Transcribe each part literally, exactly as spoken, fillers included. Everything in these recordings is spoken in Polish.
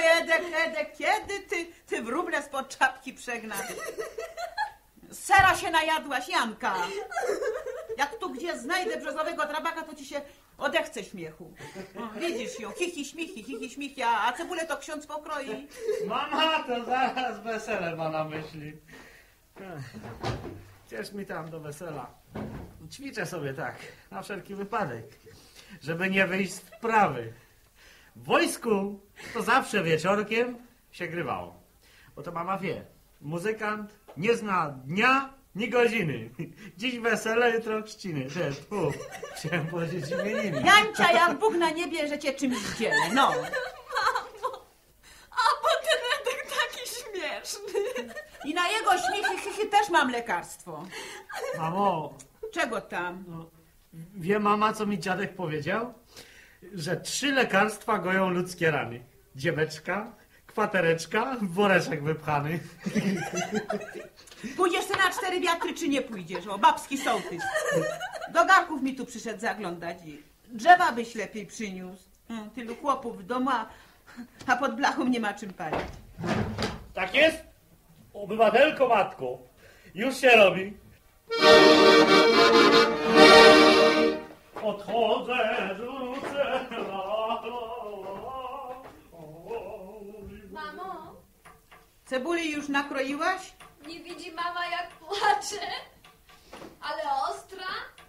Edek, Edek, kiedy ty, ty wróble spod czapki przegnasz? Sera się najadłaś, Janka. Jak tu gdzie znajdę brzozowego trabaka, to ci się odechce śmiechu. O, widzisz ją, chichi śmichi, chichi śmichi, a, a cebulę to ksiądz pokroi. Mama to zaraz wesele ma na myśli. Gdzież mi tam do wesela. Ćwiczę sobie tak, na wszelki wypadek, żeby nie wyjść z wprawy. W wojsku to zawsze wieczorkiem się grywało. Bo to mama wie, muzykant nie zna dnia ni godziny. Dziś wesele, jutro chrzciny. Też, fu, chciałem powiedzieć imieniny. Jancia, jak Bóg na niebie, że cię czymś dzielę, no. Mamo, a potem Edek taki śmieszny. I na jego śmiechy chichy też mam lekarstwo. Mamo. Czego tam? No, wie mama, co mi dziadek powiedział? Że trzy lekarstwa goją ludzkie rany. Dzieweczka, kwatereczka, woreczek wypchany. Pójdziesz ty na cztery wiatry, czy nie pójdziesz? O, babski sołtys. Do garków mi tu przyszedł zaglądać. Drzewa byś lepiej przyniósł. Hmm, tylu chłopów w domu, a, a pod blachą nie ma czym palić. Tak jest? Obywatelko matko, już się robi. Odchodzę, rzucę. Mamo, Cebuli już nakroiłaś? nie widzi mama, jak płacze? Ale ostra?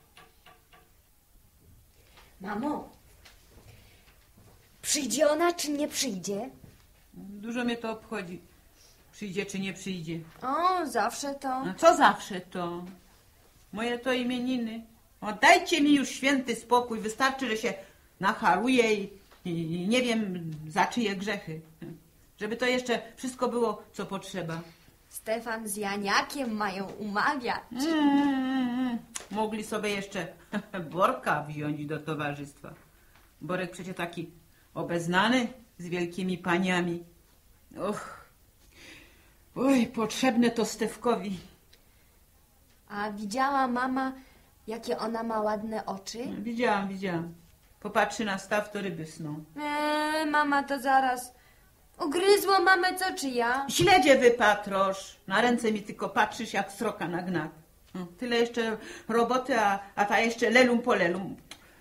Mamo, przyjdzie ona, czy nie przyjdzie? Dużo mnie to obchodzi. Przyjdzie, czy nie przyjdzie. O, zawsze to. No co zawsze to? Moje to imieniny. O, dajcie mi już święty spokój. Wystarczy, że się nacharuję i, i nie wiem za czyje grzechy. Żeby to jeszcze wszystko było, co potrzeba. Stefan z Janiakiem mają umawiać. Mm, mm, mm. Mogli sobie jeszcze Borka wziąć do towarzystwa. Borek przecież taki obeznany z wielkimi paniami. Och. Oj, potrzebne to Stefkowi. A widziała mama, jakie ona ma ładne oczy? Widziałam, widziałam. Popatrzy na staw, to ryby sną. Eee, mama to zaraz ugryzło mamę, co czy ja? Śledzie wypatrosz. Na ręce mi tylko patrzysz jak sroka na gnat. No, tyle jeszcze roboty, a, a ta jeszcze lelum po lelum.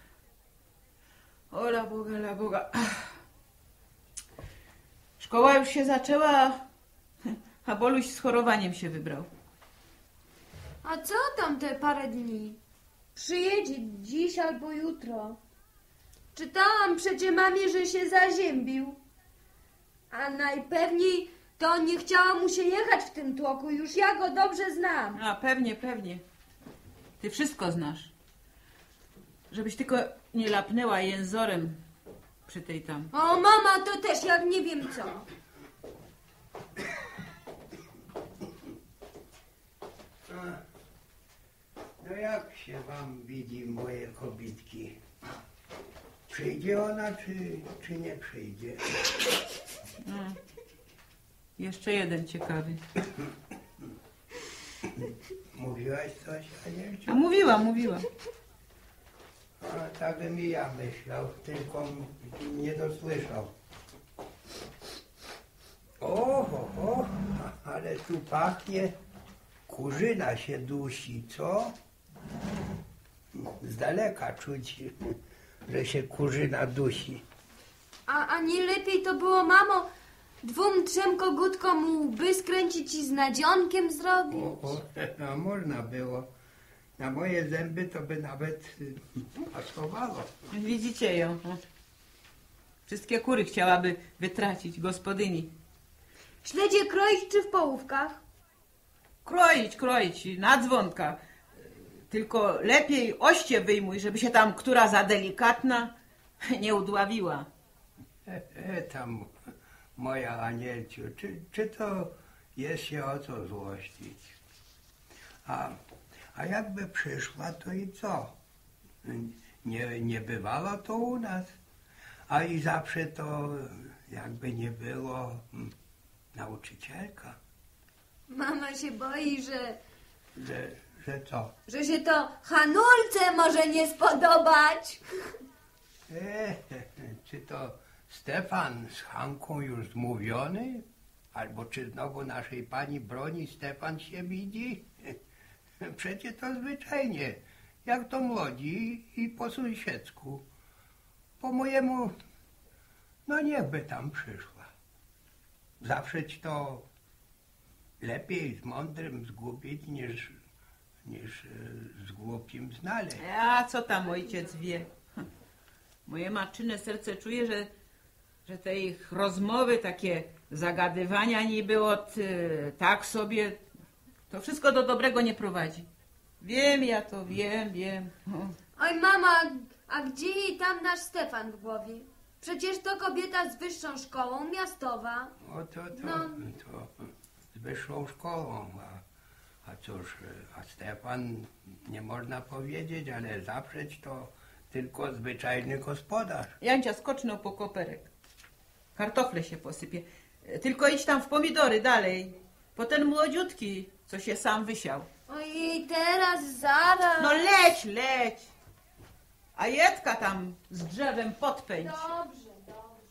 Ola Boga, la Boga. Ach. Szkoła już się zaczęła, a Boluś z chorowaniem się wybrał. A co tam te parę dni? Przyjedzie dziś albo jutro. Czytałam przecie mamie, że się zaziębił. A najpewniej to nie chciała mu się jechać w tym tłoku. Już ja go dobrze znam. A pewnie, pewnie. Ty wszystko znasz. Żebyś tylko nie lapnęła jęzorem przy tej tam. O, mama, to też jak nie wiem co. No jak się wam widzi moje kobitki? Przyjdzie ona, czy, czy nie przyjdzie? No. Jeszcze jeden ciekawy. Mówiłaś coś, Anielciu? A mówiła, mówiła. A tak bym i ja myślał, tylko nie dosłyszał. Oho, o, ale tu pachnie, kurzyna się dusi, co? Z daleka czuć, że się kurzyna dusi. A, a nie lepiej to było, mamo, dwóm, trzem kogutkom łby skręcić i z nadzionkiem zrobić? O, o, no można było. Na moje zęby to by nawet y, pasowało. Widzicie ją. Wszystkie kury chciałaby wytracić gospodyni. Śledzie kroić czy w połówkach? Kroić, kroić, na dzwonka. Tylko lepiej oście wyjmuj, żeby się tam która za delikatna nie udławiła. E, e, tam, moja Anielciu, czy, czy to jest się o co złościć? A, a jakby przyszła, to i co? Nie, nie bywała to u nas. A i zawsze to, jakby nie było, hmm, nauczycielka. Mama się boi, że, Że, że co? że się to Hanulce może nie spodobać. E, czy to Stefan z Hanką już zmówiony? Albo czy znowu naszej pani broni Stefan się widzi? Przecie to zwyczajnie, jak to młodzi i po sąsiedzku. Po mojemu, no niechby tam przyszła. Zawszeć to lepiej z mądrym zgubić niż, niż z głupim znaleźć. A co tam ojciec wie? Moje matczyne serce czuje, że, że te ich rozmowy, takie zagadywania niby od y, tak sobie, to wszystko do dobrego nie prowadzi. Wiem, ja to wiem, wiem. O. Oj, mama, a gdzie jej tam nasz Stefan w głowie? Przecież to kobieta z wyższą szkołą, miastowa. O to, to, No. to z wyższą szkołą. A, a cóż, a Stefan, nie można powiedzieć, ale zawrzeć to tylko zwyczajny gospodarz. Jancia skocznął po koperek. Kartofle się posypie. Tylko idź tam w pomidory dalej. Po ten młodziutki, co się sam wysiał. Ojej, teraz, zaraz. No leć, leć. A Jedka tam z drzewem podpędź. Dobrze, dobrze.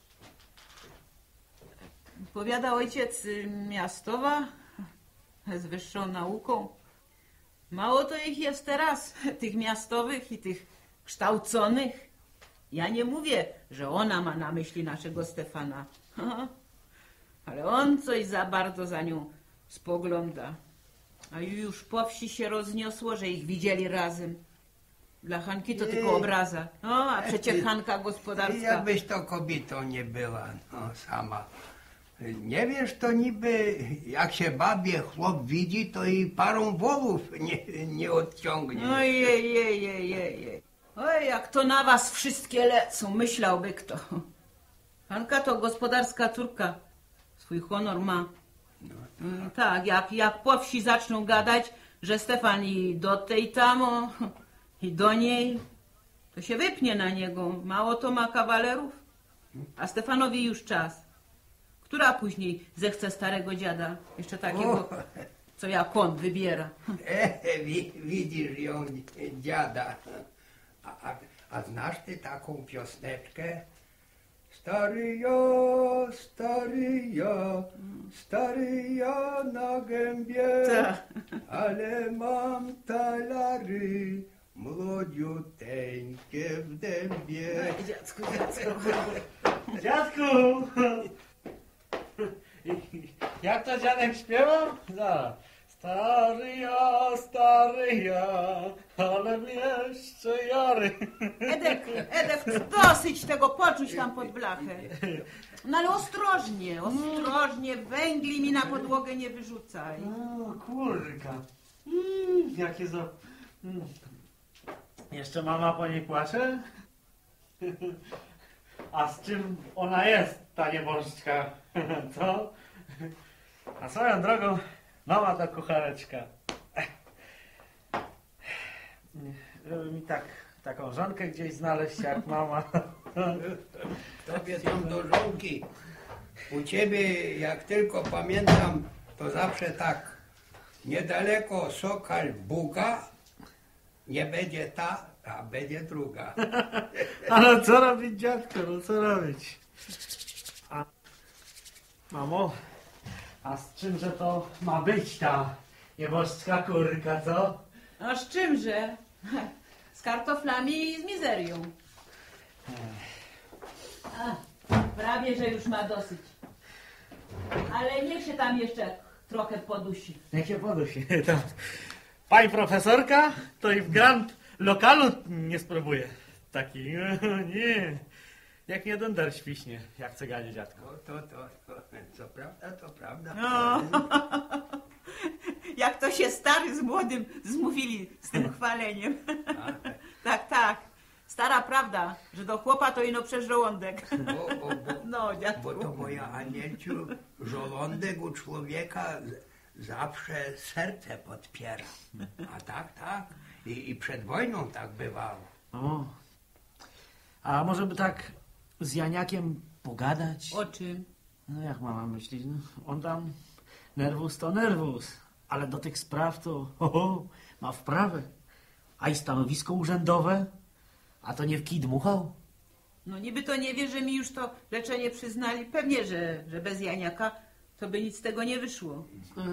Powiada ojciec, y, miastowa, z wyższą nauką. Mało to ich jest teraz, tych miastowych i tych kształconych. Ja nie mówię, że ona ma na myśli naszego Stefana. Ale on coś za bardzo za nią spogląda. A już po wsi się rozniosło, że ich widzieli razem. Dla Hanki to tylko obraza. No, a przecież Hanka gospodarska. Jakbyś to kobietą nie była, no sama. Nie wiesz, to niby jak się babie chłop widzi, to i parą wolów nie, nie odciągnie. Ojej, jej, jej, jej, jej. Oj, jak to na was wszystkie lecą, myślałby kto. Hanka to gospodarska córka. Swój honor ma. Mm, tak, jak, jak po wsi zaczną gadać, że Stefan i do tej tamo, i do niej, to się wypnie na niego. Mało to ma kawalerów. A Stefanowi już czas. Która później zechce starego dziada, jeszcze takiego, co jak on wybiera. E, wi, widzisz ją, dziada. A, a, a znasz ty taką piosneczkę? Stary ja, stary ja, stary ja na gębie, Tak. ale mam talary młodziuteńkie w dębie. Dziecku, dziecku. Dziadku! Jak to dziadek śpiewał? Zaraz. Stary ja, stary ja, ale jeszcze jary. Edek, Edek, dosyć tego, poczuć tam pod blachę. No ale ostrożnie, ostrożnie, węgli mi na podłogę nie wyrzucaj. O, kurka. Mm, jakie za... Mm. Jeszcze mama po niej płacze? A z czym ona jest, ta nieboszczka? Co? A swoją drogą, mama ta kuchareczka. Żeby mi tak, taką żonkę gdzieś znaleźć jak mama. Tobie tam do żonki. U ciebie, jak tylko pamiętam, to zawsze tak. Niedaleko Sokal Buga, nie będzie ta, a będzie druga. Ale co robić, dziadku? No co robić? A, mamo, a z czymże to ma być ta nieboszczka kurka, co? No z czymże? Z kartoflami i z mizerią. A, prawie, że już ma dosyć. Ale niech się tam jeszcze trochę podusi. Niech się podusi. To pani profesorka to i w grand lokalu nie spróbuje. Taki, nie. Jak nie donder świśnie, jak chce gadzie, dziadku. No to, to, to, co prawda, to prawda. No. Jak to się stary z młodym zmówili z tym chwaleniem. Tak, tak. Stara prawda, że do chłopa to ino przez żołądek. Bo, bo, bo, No, dziadku. bo to moja Anielciu, żołądek u człowieka z- zawsze serce podpiera. A tak, tak. I, i przed wojną tak bywało. O. A może by tak z Janiakiem pogadać? O czym? No jak mama myśli? No, on tam nerwus to nerwus, ale do tych spraw to ho, ho, ma wprawę. A i stanowisko urzędowe? A to nie w kij dmuchał? No niby to nie wie, że mi już to leczenie przyznali. Pewnie, że, że bez Janiaka to by nic z tego nie wyszło.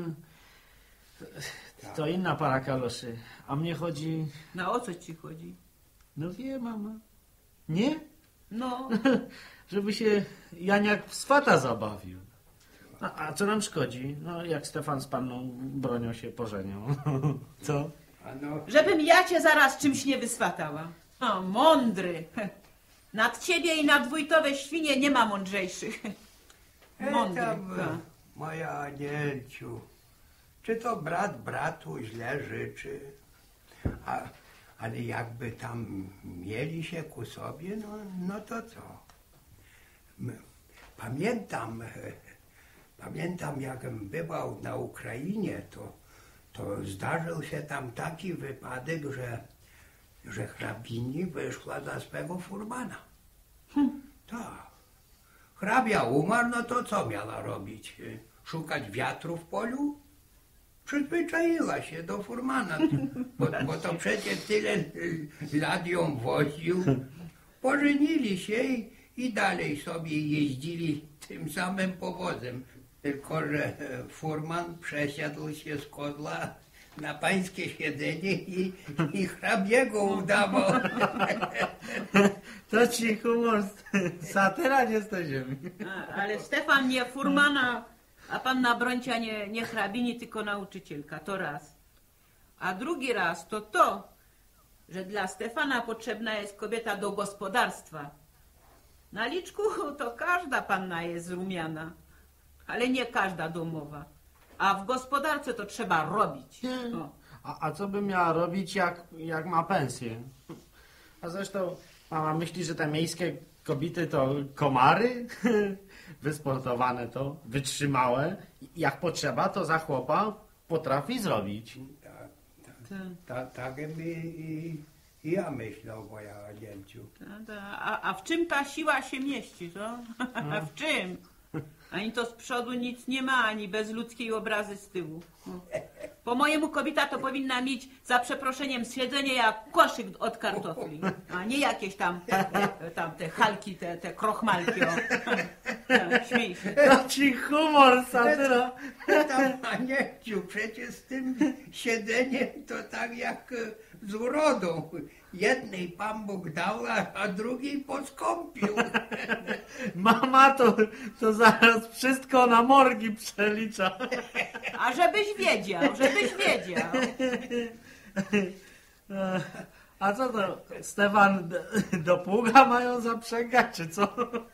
To inna para kaloszy. A mnie chodzi... No o co ci chodzi? No wie, mama. Nie? No, Żeby się Janiak w swata zabawił. A, a co nam szkodzi? No jak Stefan z panną Bronią się pożenią. Co? A no, żebym ja cię zaraz czymś nie wyswatała. O, mądry. Nad ciebie i nad wójtowe świnie nie ma mądrzejszych. e, Mądry. tam, tak. moja Anielciu, czy to brat bratu źle życzy? A, ale jakby tam mieli się ku sobie, no, no to co? M- Pamiętam, e, pamiętam jakbym bywał na Ukrainie, to, to zdarzył się tam taki wypadek, że, że hrabini wyszła za swego furmana. Tak. Hrabia umarł, no to co miała robić? Szukać wiatru w polu? Przyzwyczaiła się do furmana, bo, bo to przecież tyle lat ją woził. Pożenili się i, i dalej sobie jeździli tym samym powozem. Tylko że furman przesiadł się z kodła na pańskie siedzenie i, i hrabiego udawał. To ci humor satyra nie z tej ziemi. A, ale Stefan nie furmana, a panna Broncia nie, nie hrabini, tylko nauczycielka. To raz. A drugi raz to to, że dla Stefana potrzebna jest kobieta do gospodarstwa. Na liczku to każda panna jest rumiana, ale nie każda domowa. A w gospodarce to trzeba robić. O. A, a co by miała robić, jak, jak ma pensję? A zresztą mama myśli, że te miejskie kobiety to komary? Wysportowane to, wytrzymałe. Jak potrzeba, to za chłopa potrafi zrobić. Tak, tak, Tak. tak, tak i, i, i ja myślał, moja Anielciu. Ta, ta. A, a w czym ta siła się mieści, co? A w czym? Ani to z przodu nic nie ma, ani bez ludzkiej obrazy z tyłu. No. Po mojemu kobieta to powinna mieć, za przeproszeniem, siedzenie jak koszyk od kartofli, a nie jakieś tam, tam te halki, te, te krochmalki. O. Tak, śmiej się. To ci humor, satyra. Tam, Anielciu, przecież z tym siedzeniem to tak jak z urodą. Jednej Pan Bóg dał, a- a drugiej poskąpił. Mama to, to zaraz wszystko na morgi przelicza. A żebyś wiedział, żebyś wiedział. A co to, Stefan, d- do pługa mają zaprzęgać, czy co?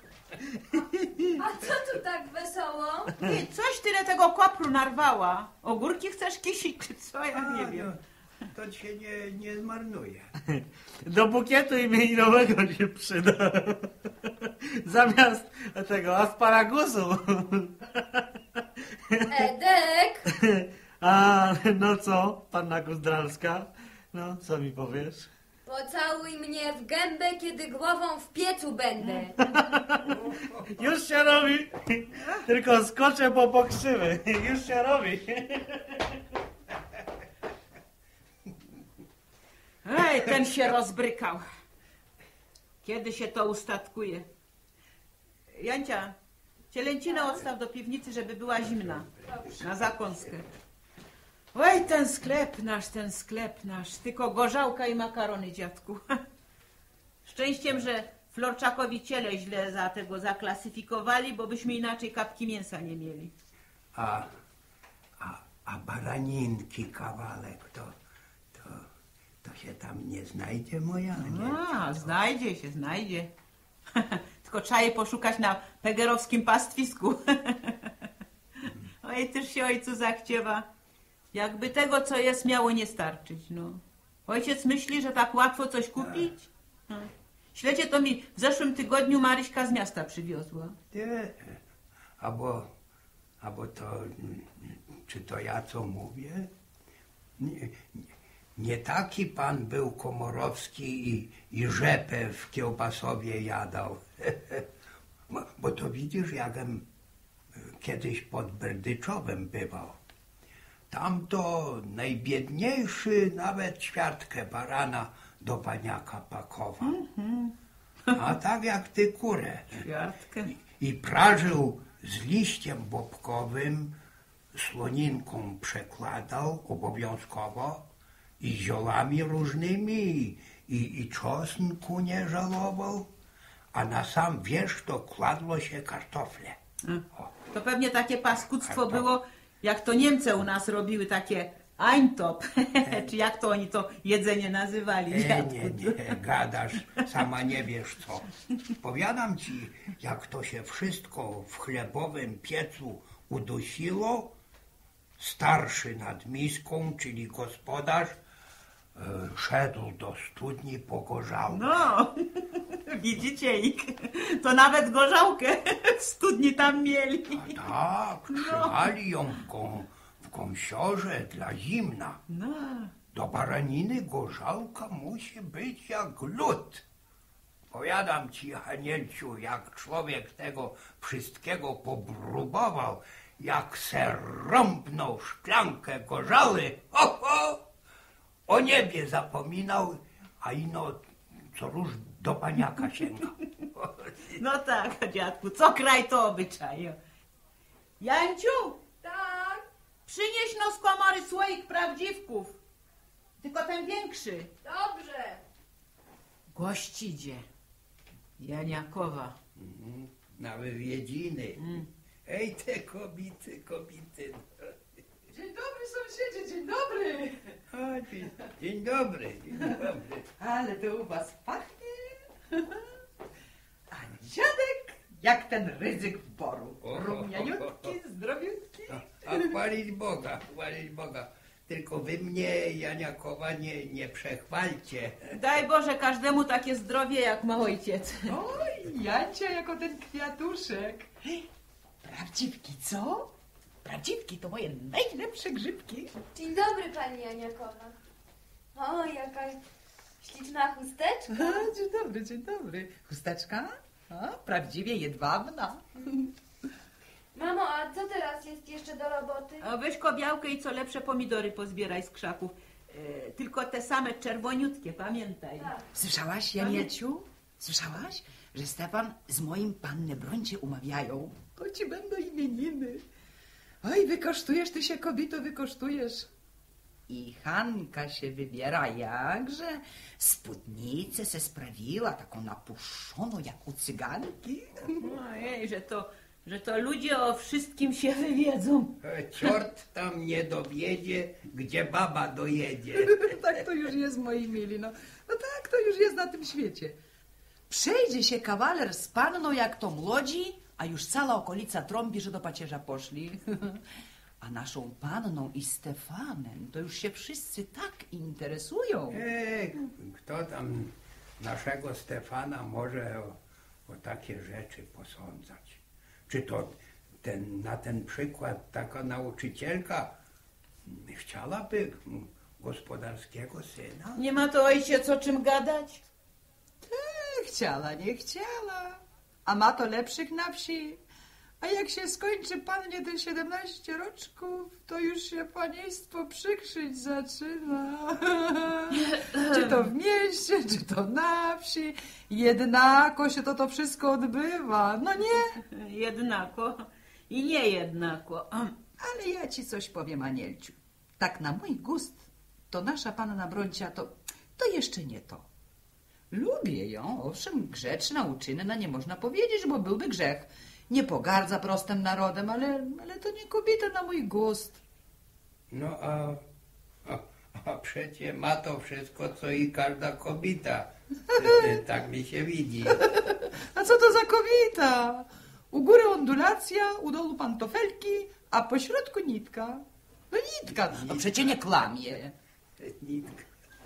A co tu tak wesoło? Ty, coś tyle tego kopru narwała. Ogórki chcesz kisić, czy co? Ja nie wiem. No, to się nie, nie zmarnuje. Do bukietu imieninowego się przyda. Zamiast tego asparagusu. Edek, A no co, panna Guzdralska? No, co mi powiesz? pocałuj mnie w gębę, kiedy głową w piecu będę. Już się robi. Tylko skoczę po pokrzywy. Już się robi. Ej, ten się rozbrykał. Kiedy się to ustatkuje? Jancia, cielęcinę odstaw do piwnicy, żeby była zimna. Na zakąskę. Oj, ten sklep nasz, ten sklep nasz. Tylko gorzałka i makarony, dziadku. Szczęściem, że Florczakowi ciele źle za tego zaklasyfikowali, bo byśmy inaczej kapki mięsa nie mieli. A, a, a baraninki kawałek, to, to, to się tam nie znajdzie, moja Anielciu? A, znajdzie się, znajdzie. Tylko trzeba je poszukać na pegerowskim pastwisku. Oj, też się ojcu zachciewa. Jakby tego, co jest, miało nie starczyć, no. Ojciec myśli, że tak łatwo coś kupić? No. Śledzie to mi w zeszłym tygodniu Maryśka z miasta przywiozła. Nie. Albo, albo to, czy to ja co mówię? Nie, nie, nie taki pan był Komorowski i, i rzepę w Kiełbasowie jadał. Bo, bo to widzisz, jakbym kiedyś pod Berdyczowem bywał. Tam to najbiedniejszy nawet ćwiartkę barana do baniaka pakował. a tak jak ty kurę. Kwiatkę. I prażył z liściem bobkowym, słoninką przekładał obowiązkowo i ziolami różnymi, i, i, i czosnku nie żałował, a na sam wierzch to kładło się kartofle. O. To pewnie takie paskudztwo Kartofle. było, jak to Niemcy u nas robiły, takie Eintop, czy jak to oni to jedzenie nazywali. E, dziadku? nie, nie, gadasz, sama nie wiesz co. Powiadam ci, jak to się wszystko w chlebowym piecu udusiło, starszy nad miską, czyli gospodarz, e, szedł do studni po gorzałkę. No, widzicie ich, to nawet gorzałkę w studni tam mieli. A tak, trzymali ją w, gą, w gąsiorze dla zimna. No, Do baraniny gorzałka musi być jak lód. Powiadam ci, Anielciu, jak człowiek tego wszystkiego pobrubował, jak se rąbnął szklankę gorzały, ho, ho, o niebie zapominał, a ino co róż do paniaka sięga. no tak, dziadku, co kraj to obyczaj. Janciu, Tak, przynieś no z komory słoik prawdziwków, tylko ten większy. dobrze. Gość idzie, Janiakowa. Mhm, na wywiedziny. Ej, te kobiety, kobiety. Dzień dobry, sąsiedzie, dzień dobry. O, dzień, dzień dobry, dzień dobry. Ale to u was pachnie. A dziadek jak ten ryzyk w boru. O, Rumianiutki, zdrowiutki. A, a chwalić Boga, chwalić Boga. Tylko wy mnie, Janiakowa, nie, nie przechwalcie. Daj Boże każdemu takie zdrowie, jak ma ojciec. Oj, Jancia jako ten kwiatuszek. Prawdziwki, co? Prawdziwki to moje najlepsze grzybki. Dzień dobry, pani Janiakowa. O, jaka śliczna chusteczka. A, dzień dobry, dzień dobry. Chusteczka? A, prawdziwie jedwabna. Mamo, a co teraz jest jeszcze do roboty? A weź kobiałkę i co lepsze pomidory pozbieraj z krzaków. E, tylko te same czerwoniutkie, pamiętaj. Tak. Słyszałaś, Janieciu? Słyszałaś, że Stefan z moim pannę Brońcie umawiają? To ci będą imieniny. Oj, wykosztujesz ty się, kobito, wykosztujesz. I Hanka się wybiera jakże. Spódnicę se sprawiła, taką napuszoną jak u cyganki. Ojej, że to, że to ludzie o wszystkim się wywiedzą. E, Ciort tam nie dowiedzie, gdzie baba dojedzie. Tak to już jest, moi mili, no. No tak to już jest na tym świecie. Przejdzie się kawaler z panną jak to młodzi, a już cała okolica trąbi, że do pacierza poszli. A naszą panną i Stefanem to już się wszyscy tak interesują. E, kto tam naszego Stefana może o, o takie rzeczy posądzać? Czy to ten, na ten przykład taka nauczycielka chciałaby gospodarskiego syna? Nie ma to ojciec o czym gadać? E, chciała, nie chciała. A ma to lepszych na wsi. A jak się skończy pannie te siedemnaście roczków, to już się panieństwo przykrzyć zaczyna. Czy to w mieście, czy to na wsi. Jednako się to to wszystko odbywa. No nie? Jednako i nie jednako. Ale ja ci coś powiem, Anielciu. Tak na mój gust, to nasza panna Broncia to, to jeszcze nie to. Lubię ją, owszem, grzeczna, uczynna, nie można powiedzieć, bo byłby grzech. Nie pogardza prostym narodem, ale, ale to nie kobieta na mój gust. No a, a, a przecie ma to wszystko, co i każda kobieta. Tak mi się widzi. A co to za kobieta? U góry ondulacja, u dolu pantofelki, a po środku nitka. No nitka, no przecie nie kłamie. Nitka.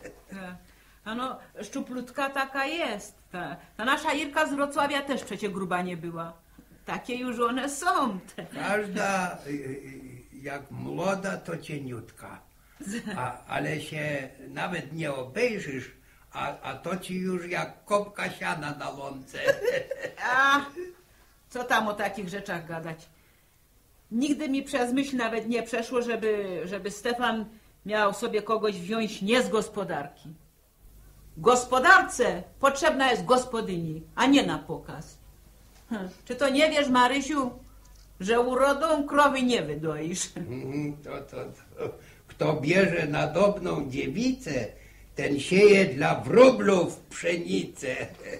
A no, szczuplutka taka jest. Ta, ta nasza Irka z Wrocławia też przecie gruba nie była. Takie już one są. Te. Każda y, y, jak młoda, to cieniutka. A, ale się nawet nie obejrzysz, a, a to ci już jak kopka siana na łące. A, co tam o takich rzeczach gadać? Nigdy mi przez myśl nawet nie przeszło, żeby, żeby Stefan miał sobie kogoś wziąć nie z gospodarki. W gospodarce potrzebna jest gospodyni, a nie na pokaz. Hm. Czy to nie wiesz, Marysiu, że urodą krowy nie wydoisz? Mm, To, to, to. Kto bierze nadobną dziewicę, ten sieje dla wróblów pszenicę.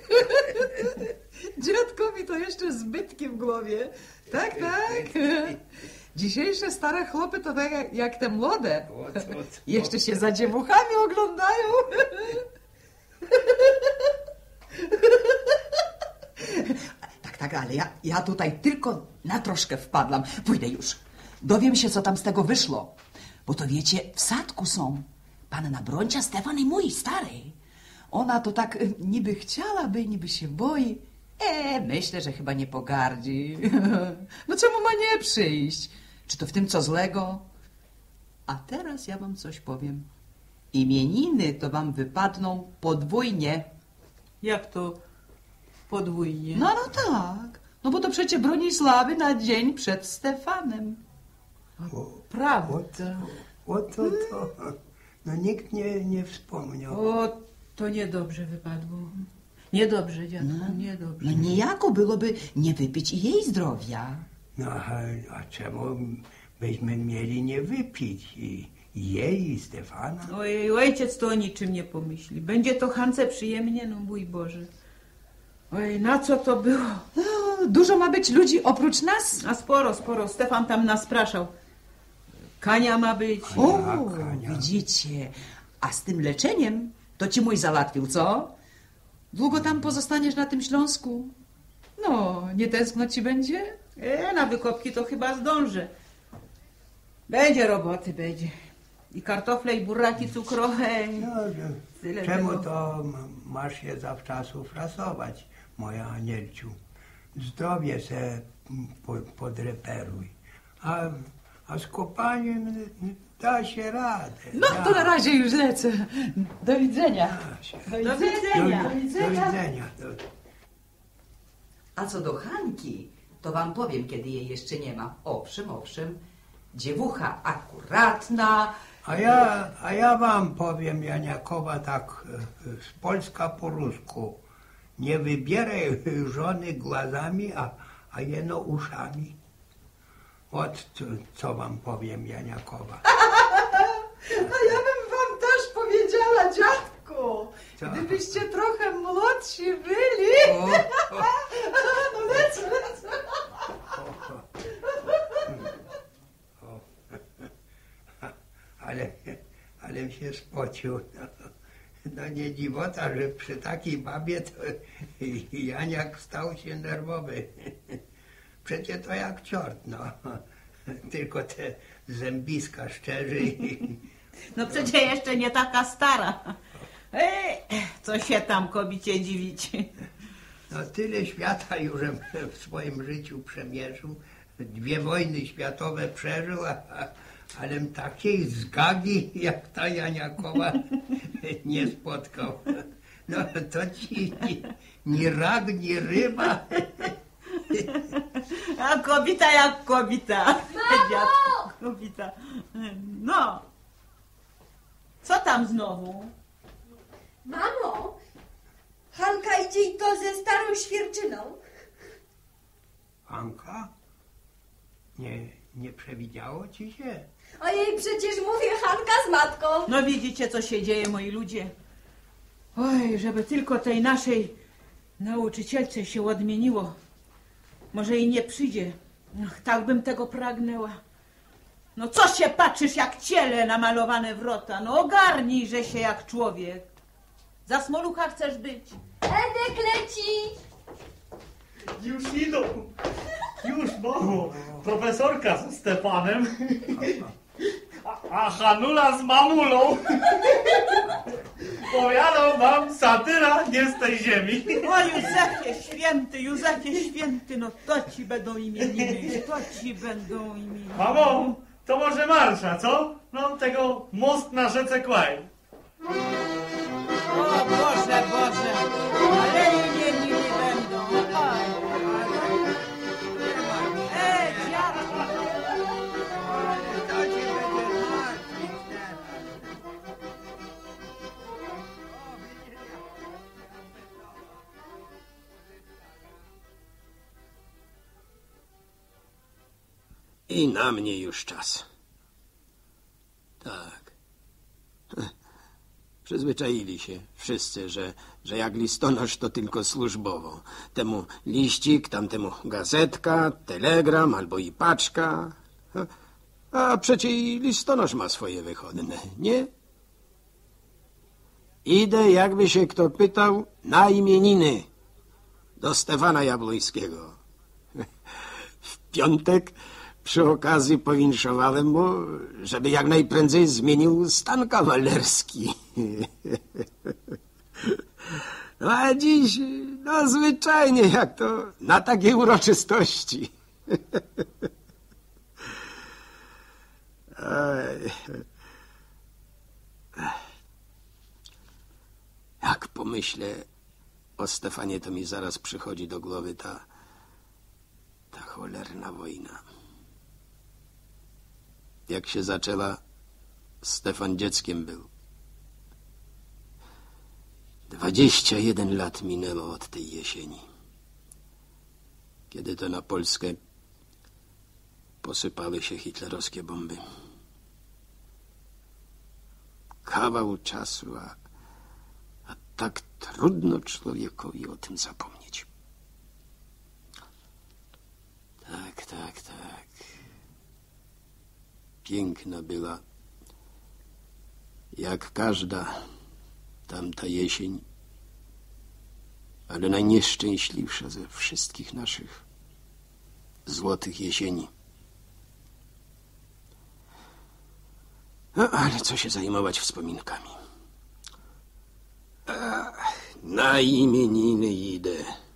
Dziadkowi to jeszcze zbytki w głowie. Tak, tak. Dzisiejsze stare chłopy to tak jak, jak te młode. O, co, co? Jeszcze się za dziewuchami oglądają. Tak, tak, ale ja, ja tutaj tylko na troszkę wpadłam. Pójdę już. Dowiem się, co tam z tego wyszło. Bo to wiecie, w sadku są. Panna Broncia, Stefan i mój stary. Ona to tak y, niby chciałaby, niby się boi. E, myślę, że chyba nie pogardzi. No czemu ma nie przyjść? Czy to w tym co złego? A teraz ja wam coś powiem. Imieniny to wam wypadną podwójnie. Jak to podwójnie? No, no tak. No bo to przecie Bronisławy na dzień przed Stefanem. Prawda. O to, to. No nikt nie, nie wspomniał. O, to niedobrze wypadło. Niedobrze, dziadku, niedobrze. No niejako byłoby nie wypić i jej zdrowia. No a, a czemu byśmy mieli nie wypić i i jej, i Stefana? Ojej, ojciec to o niczym nie pomyśli. Będzie to Hance przyjemnie, no mój Boże. Oj, na co to było? No, dużo ma być ludzi oprócz nas? A sporo, sporo. Stefan tam nas spraszał. Kania ma być. O, Kania. widzicie. A z tym leczeniem to ci mój załatwił, co? Długo tam pozostaniesz na tym Śląsku? No, nie tęskno ci będzie? E, na wykopki to chyba zdążę. Będzie roboty, będzie. I kartofle, i buraki cukrowe. No, że Tyle czemu tego. to m- masz je zawczasu frasować, moja Anielciu? Zdrowie se m, po, podreperuj. A, a z kopaniem n- da się radę. No, da. to na razie już lecę. Do widzenia. Da się. Do Do widzenia. widzenia. Do, do widzenia. Do, A co do Hańki, to wam powiem, kiedy jej jeszcze nie ma. Owszem, owszem, dziewucha akuratna. A ja, a ja wam powiem, Janiakowa, tak e, z Polska po rusku. Nie wybieraj żony głazami, a, a jeno uszami. Ot co, co wam powiem, Janiakowa. No ja bym wam też powiedziała, dziadku, Co? gdybyście trochę młodsi byli. O, o, No lecę, lecę. o. Ale, ale się spocił. No, no nie dziwota, że przy takiej babie to Janiak stał się nerwowy. Przecie to jak ciort, no. Tylko te zębiska szczerzy i... No przecież jeszcze nie taka stara. Ej, co się tam kobicie dziwić? No tyle świata już w swoim życiu przemierzył. Dwie wojny światowe przeżył, a, a, ale takiej zgagi jak ta Janiakowa nie spotkał. No to ci ni, ni rak, ni ryba. A kobita jak kobita. Dziadku, kobita. No. Co tam znowu? Mamo, Hanka idzie i to ze starą świerczyną. Anka? Nie, nie przewidziało ci się? Ojej, przecież mówię Hanka z matką. No widzicie, co się dzieje, moi ludzie. Oj, żeby tylko tej naszej nauczycielce się odmieniło. Może i nie przyjdzie. Ach, tak bym tego pragnęła. No co się patrzysz jak ciele namalowane wrota? No ogarnij, że się jak człowiek. Za smolucha chcesz być? Edek leci. Już idą. Już, mamo. Profesorka ze Stefanem. A, a Hanula z mamulą. Powiadam wam, satyra nie z tej ziemi. O Józefie święty, Józefie święty, no to ci będą imieniny, to ci będą imieniny. Mamo, to może marsza, co? No tego most na rzece Kłaj. O Boże, Boże, ale imieniny będą. Oj, ej, dziadku. Ale to ci będzie martwić teraz. O, widzisz, I na mnie już czas. Tak. Przyzwyczaili się wszyscy, że, że jak listonosz to tylko służbowo. Temu liścik, tamtemu gazetka, telegram albo i paczka. A przecie i listonosz ma swoje wychodne, nie? Idę, jakby się kto pytał, na imieniny do Stefana Jabłońskiego. W piątek przy okazji powinszowałem mu, żeby jak najprędzej zmienił stan kawalerski. No a dziś, no zwyczajnie jak to na takiej uroczystości. Jak pomyślę o Stefanie, to mi zaraz przychodzi do głowy ta, ta cholerna wojna. Jak się zaczęła, Stefan dzieckiem był. Dwadzieścia jeden lat minęło od tej jesieni, kiedy to na Polskę posypały się hitlerowskie bomby. Kawał czasu, a, a tak trudno człowiekowi o tym zapomnieć. Tak, tak, tak. Piękna była, jak każda tamta jesień, ale najnieszczęśliwsza ze wszystkich naszych złotych jesieni. No, ale co się zajmować wspominkami? Ach, na imieniny idę.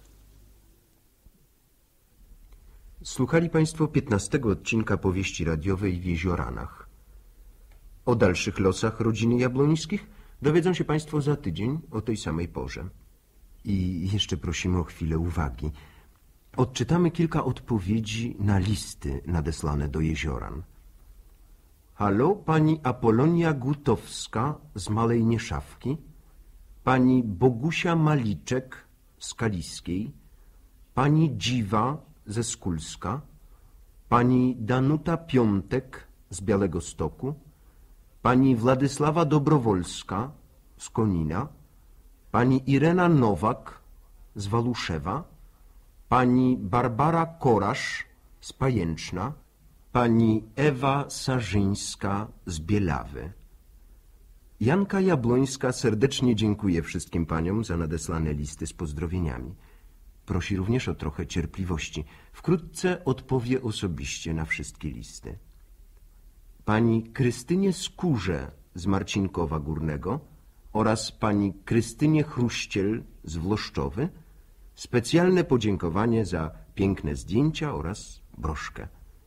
Słuchali Państwo piętnastego odcinka powieści radiowej w Jezioranach. O dalszych losach rodziny Jabłońskich dowiedzą się Państwo za tydzień o tej samej porze. I jeszcze prosimy o chwilę uwagi. Odczytamy kilka odpowiedzi na listy nadesłane do Jezioran. Halo, pani Apolonia Gutowska z Malej Nieszawki, pani Bogusia Maliczek z Kaliskiej, pani Dziwa ze Skulska, pani Danuta Piątek z Białegostoku, pani Władysława Dobrowolska z Konina, pani Irena Nowak z Waluszewa, pani Barbara Korasz z Pajęczna, pani Ewa Sarzyńska z Bielawy. Janka Jabłońska serdecznie dziękuję wszystkim paniom za nadesłane listy z pozdrowieniami. Prosi również o trochę cierpliwości. Wkrótce odpowie osobiście na wszystkie listy. Pani Krystynie Skórze z Marcinkowa Górnego oraz pani Krystynie Chruściel z Włoszczowy specjalne podziękowanie za piękne zdjęcia oraz broszkę.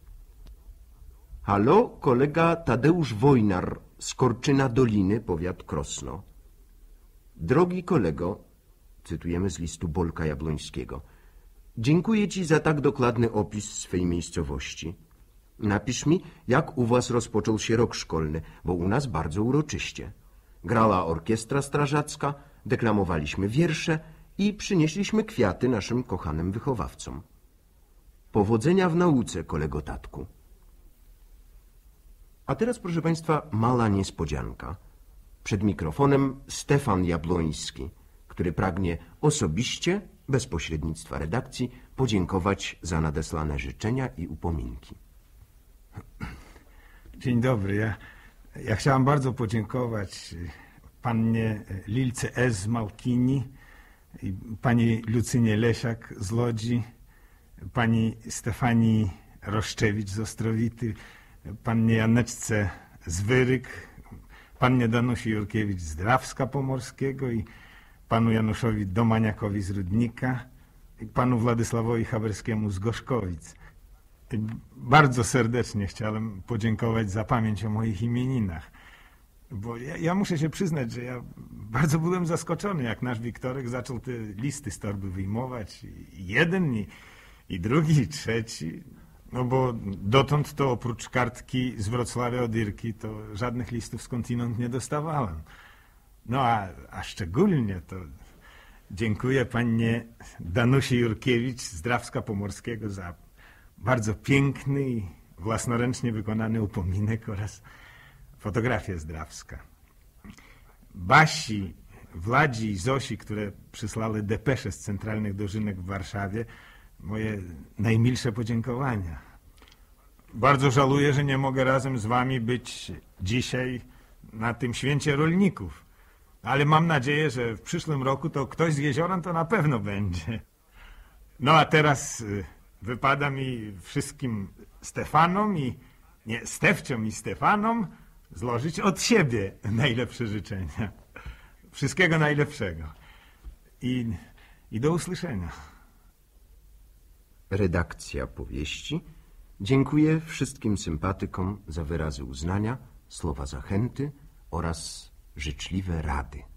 Halo, kolega Tadeusz Wojnar z Korczyna Doliny, powiat Krosno. Drogi kolego, cytujemy z listu Bolka Jabłońskiego, dziękuję ci za tak dokładny opis swej miejscowości. Napisz mi, jak u was rozpoczął się rok szkolny, bo u nas bardzo uroczyście. Grała orkiestra strażacka, deklamowaliśmy wiersze i przynieśliśmy kwiaty naszym kochanym wychowawcom. Powodzenia w nauce, kolego tatku. A teraz, proszę Państwa, mała niespodzianka. Przed mikrofonem Stefan Jabłoński, który pragnie osobiście, bez pośrednictwa redakcji, podziękować za nadesłane życzenia i upominki. Dzień dobry. Ja, ja chciałam bardzo podziękować pannie Lilce S. z Małkini, i pani Lucynie Lesiak z Łodzi, pani Stefanii Roszczewicz z Ostrowity, pannie Janeczce z Wyryk, pannie Danusi Jurkiewicz z Drawska Pomorskiego i panu Januszowi Domaniakowi z Rudnika i panu Władysławowi Haberskiemu z Gorzkowic. I bardzo serdecznie chciałem podziękować za pamięć o moich imieninach, bo ja, ja muszę się przyznać, że ja bardzo byłem zaskoczony, jak nasz Wiktorek zaczął te listy z torby wyjmować. I jeden, i, i drugi, i trzeci. No bo dotąd to oprócz kartki z Wrocławia od Irki to żadnych listów skądinąd nie dostawałem. No a, a szczególnie to dziękuję pannie Danusi Jurkiewicz z Drawska Pomorskiego za bardzo piękny i własnoręcznie wykonany upominek oraz fotografia zdrawska. Basi, Wladzi i Zosi, które przysłały depesze z centralnych dożynek w Warszawie, moje najmilsze podziękowania. Bardzo żałuję, że nie mogę razem z wami być dzisiaj na tym święcie rolników. Ale mam nadzieję, że w przyszłym roku to ktoś z Jezioran to na pewno będzie. No a teraz y, wypada mi wszystkim Stefanom i... nie, Stefciom i Stefanom złożyć od siebie najlepsze życzenia. Wszystkiego najlepszego. I, i do usłyszenia. Redakcja powieści dziękuję wszystkim sympatykom za wyrazy uznania, słowa zachęty oraz życzliwe rady.